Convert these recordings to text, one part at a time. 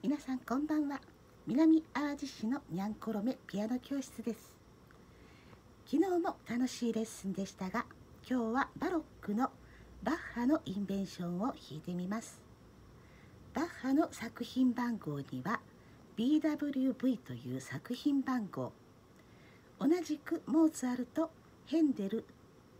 皆さんこんばんは。南淡路市のにゃんころめピアノ教室です。昨日も楽しいレッスンでしたが、今日はバロックのバッハのインベンションを弾いてみます。バッハの作品番号には BWV という作品番号、同じくモーツァルト、ヘンデル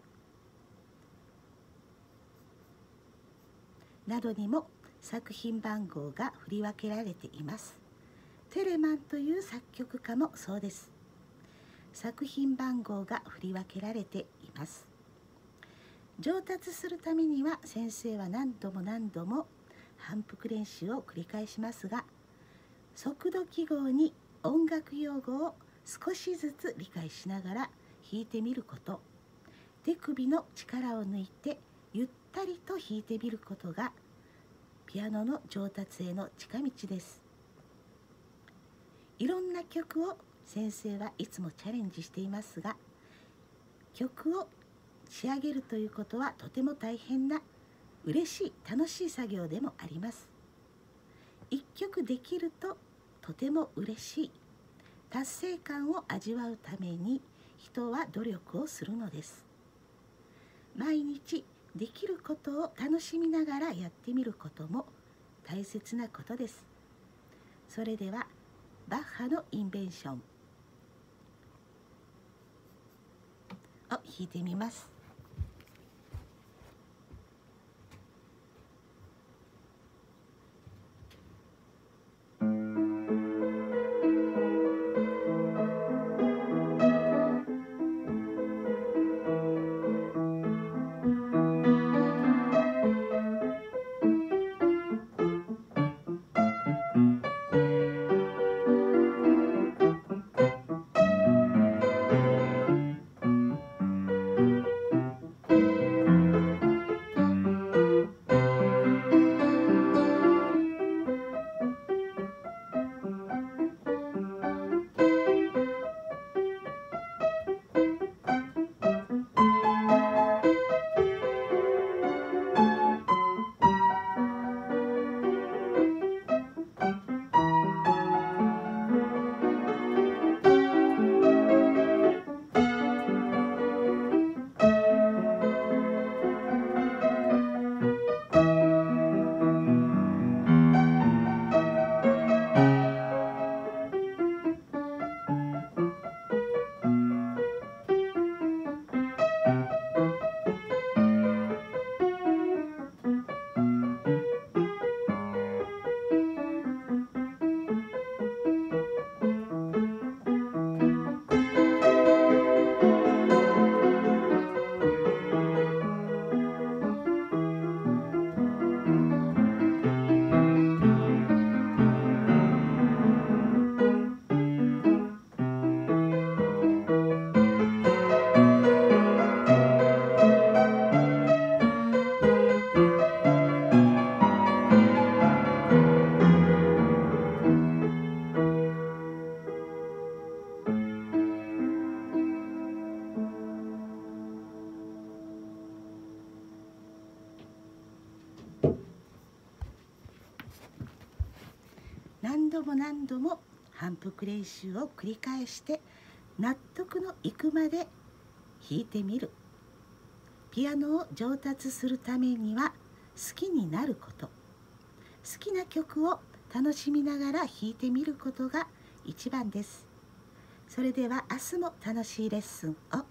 などにも作品番号が振り分けられています。テレマンという作曲家もそうです。作品番号が振り分けられています。上達するためには先生は何度も反復練習を繰り返しますが、速度記号に音楽用語を少しずつ理解しながら弾いてみること、手首の力を抜いてゆったりと弾いてみることがピアノの上達への近道です。いろんな曲を先生はいつもチャレンジしていますが、曲を仕上げるということはとても大変な、嬉しい、楽しい作業でもあります。一曲できるととても嬉しい、達成感を味わうために人は努力をするのです。毎日できることを楽しみながらやってみることも大切なことです。それではバッハのインベンションを弾いてみます。何度も反復練習を繰り返して納得のいくまで弾いてみる。ピアノを上達するためには好きになること、好きな曲を楽しみながら弾いてみることが一番です。それでは明日も楽しいレッスンを